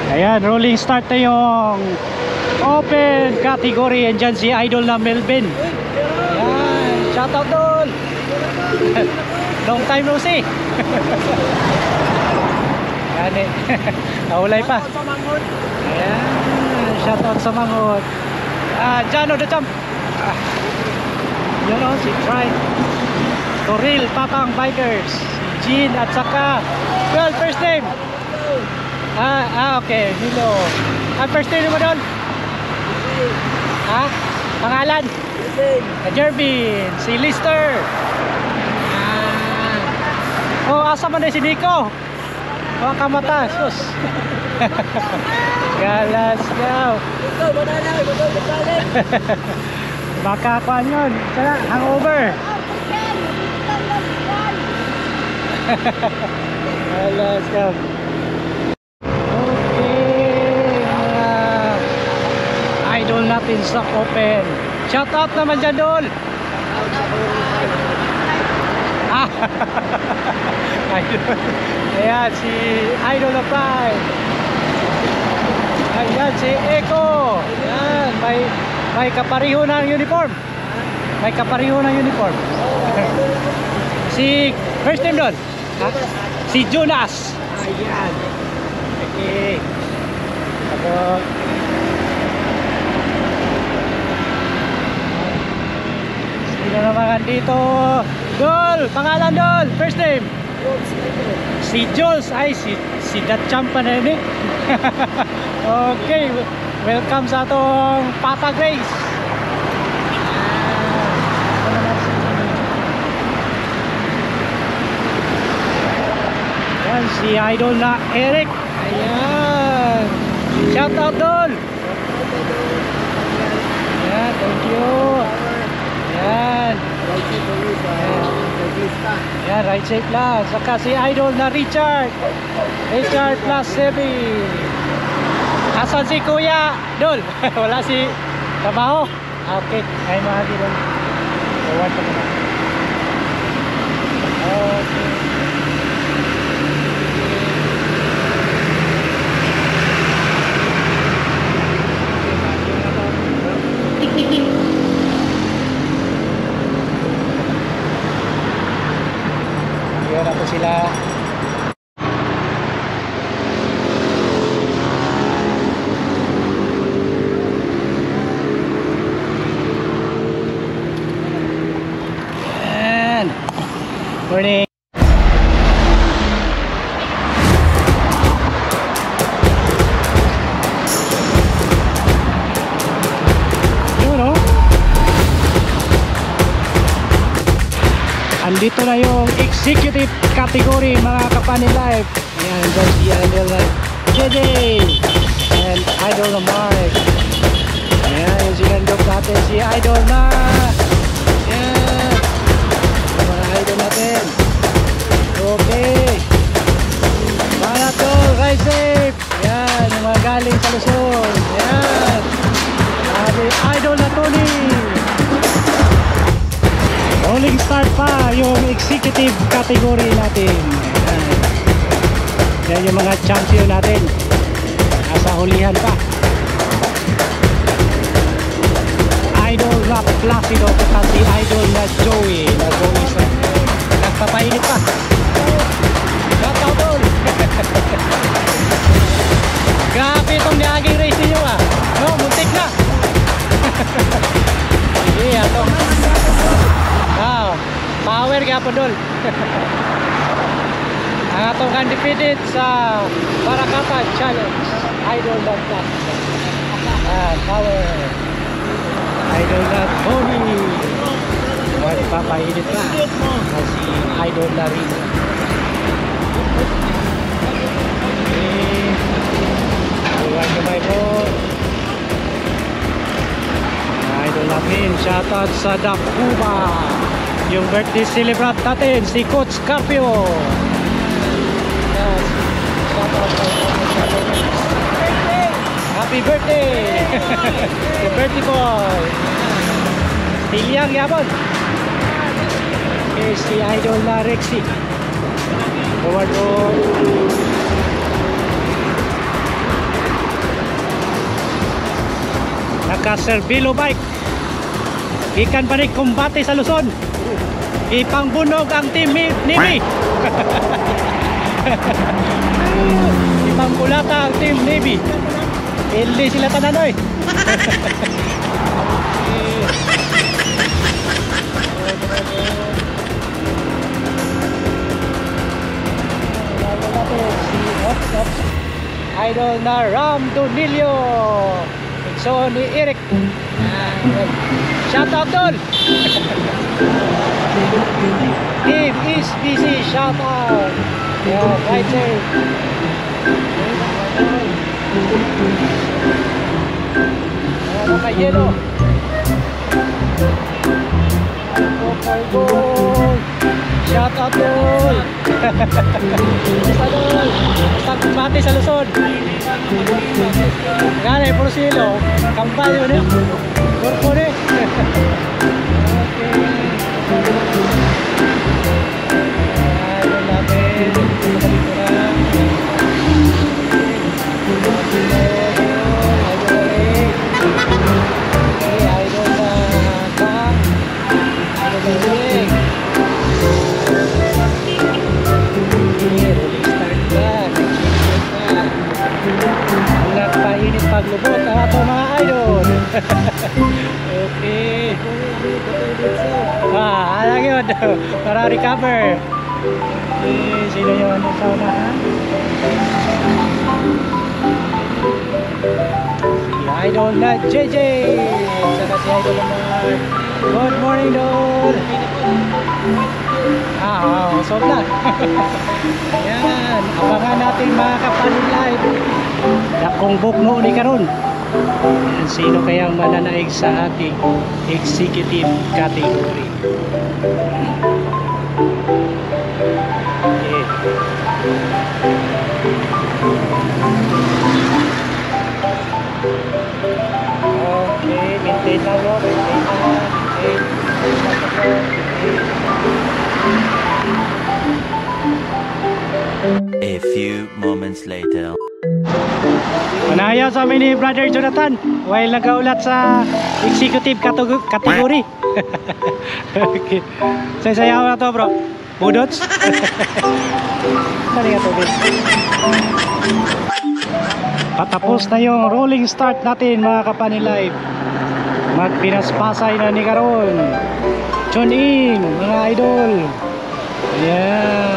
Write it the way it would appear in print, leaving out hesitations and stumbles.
Ayan, rolling start na yung open category. And dyan si idol na Melvin. Ayan, shoutout doon. Long time no see. Ayan eh. Naulay pa. Ayan, shoutout sa Mangot. Jano the Champ. Yun o, si Try Toril, Patang Bikers, Jean at saka well, first name. Okay, Milo. First name mo doon? Pangalan? Jervin. Si Lister. Asa man na si Nico? Kamata, sus. Galas daw. Baka kuhan yun. Kaya, hangover. Galas daw. Idol natin sa open. Shout out naman dyan doon. Ayan si Idol of Pride. Ayan si Eko. Ayan, may kapariho ng uniform. May kapariho ng uniform. Si first name doon. Si Jonas. Ayan. Okay. Tapos sino naman dito? Dol, pangalan Dol, first name? Si Jules, ay si Datchampa na yun eh. Okay, welcome sa atong Patag Race. Ayan, si idol na Eric. Ayan, shout out Dol. Ayan, thank you. Ayan. Ayan, right safe lang. Saka si idol na Richard plus 7. Asan si Kuya Dol? Wala si trabaho. Okay, ay mga dito. Forward pa naman. Okay. Ayan ako sila. Ayan. Morning. Andito na yung executive category mga Kapani Live. Ayan, dyan si idol na JJ and idol na Mark. Ayan, yung sinandok natin si idol na ayan, yung mga idol natin. Okay, mga tol, ride safe. Ayan, yung mga galing sa Luzon. Ayan, idol na Tony. Rolling start pa yung executive category natin. Yan yung mga champion natin. Nasa hulihan pa. Idol na Placido at si idol na Joey. Nagpapainit pa. Shoutout all. Grabe itong naging race ninyo ah. No, muntik na. Iya to. Power gyapon Dol. Ang atong undefeated sa Barakata Challenge. Idol na Plus. Power. Idol na Tony. Magpapainit pa. Kasi idol na rin. Iwan kamay po. Idol natin. Shoutout sa Dakuba. Yung birthday celebrant natin, si Coach Carpio. Yes. Happy birthday! The birthday boy. Tilyang yapon. Okay, si idol na Rexy. Forward po. Caserbilo bike. Ikan pa rin kumbate sa Luzon. Ipangbunog ang team Navy. Ipangkulata ang team Navy. Hindi sila tananoy. Idol na Ram Donilio. So ni Eric. Shout out Don. Team is busy. Shout out. Yeah, right there. Naka yellow. Shout out Don. Pagpati sa Luzon. Gani, puro silo. Kampay yun eh. Korpo eh. Idol natin. Idol na Bang. Idol na Ring. Nagpainit paglubot ang ato mga idol. Okay. Alang yun. Para recover. Okay, sino yun sa unahan? Si idol na JJ. Saka si idol na Mark. Good morning, Dol. Usog na. Ayan, abangan natin mga kapanin live. Dakong bukno ni karon. Sino kayang mananaig sa ating executive category? Okay. Okay, maintain lang mo. A few moments later. Manayaw sa amin ni Brother Jonathan while nagaulat sa executive category. Okay. Sayaw na to bro. Budots. Sali ka to bro. Patapos na yung rolling start natin mga kapani live. Magpinaspasay na ni karon. Tune in mga idol. Yeah.